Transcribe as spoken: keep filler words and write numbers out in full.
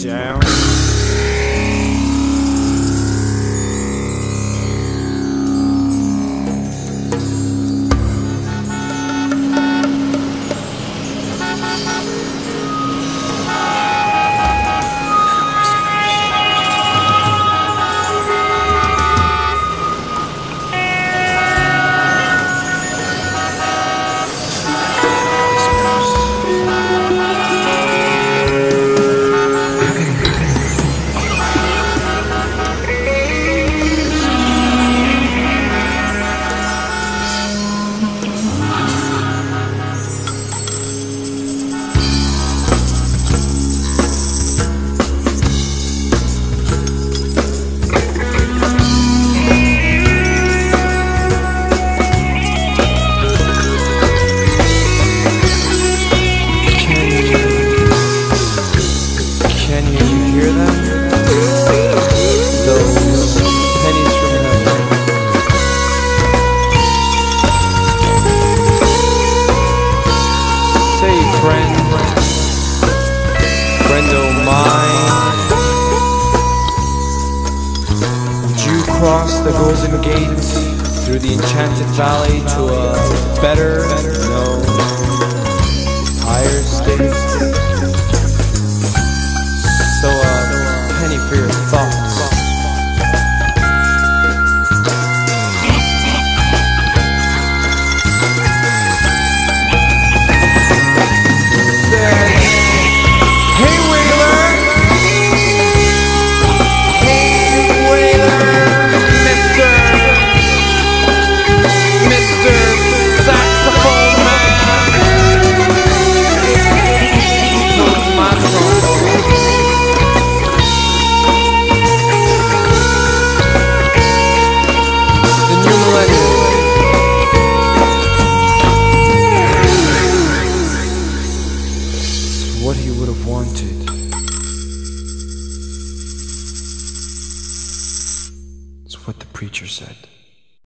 down. Cross the golden gate through the enchanted valley to a better, no, higher state. So a penny for your thoughts. Said, hey Wailer, hey Wailer. What he would have wanted. It's what the preacher said.